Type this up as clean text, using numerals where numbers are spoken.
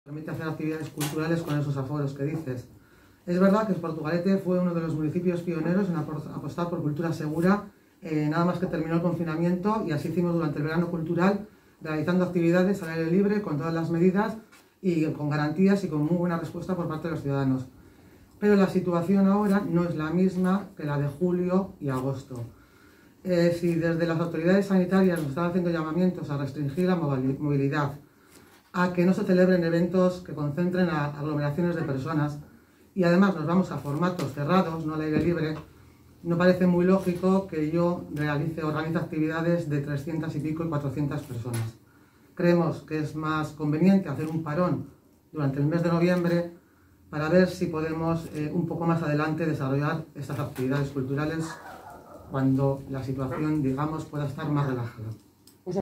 Permite hacer actividades culturales con esos aforos que dices. Es verdad que Portugalete fue uno de los municipios pioneros en apostar por cultura segura, nada más que terminó el confinamiento, y así hicimos durante el verano cultural, realizando actividades al aire libre con todas las medidas y con garantías y con muy buena respuesta por parte de los ciudadanos. Pero la situación ahora no es la misma que la de julio y agosto. Si desde las autoridades sanitarias nos están haciendo llamamientos a restringir la movilidad, a que no se celebren eventos que concentren a aglomeraciones de personas, y además nos vamos a formatos cerrados, no al aire libre, no parece muy lógico que yo organice actividades de 300 y pico y 400 personas. Creemos que es más conveniente hacer un parón durante el mes de noviembre para ver si podemos un poco más adelante desarrollar estas actividades culturales cuando la situación, digamos, pueda estar más relajada.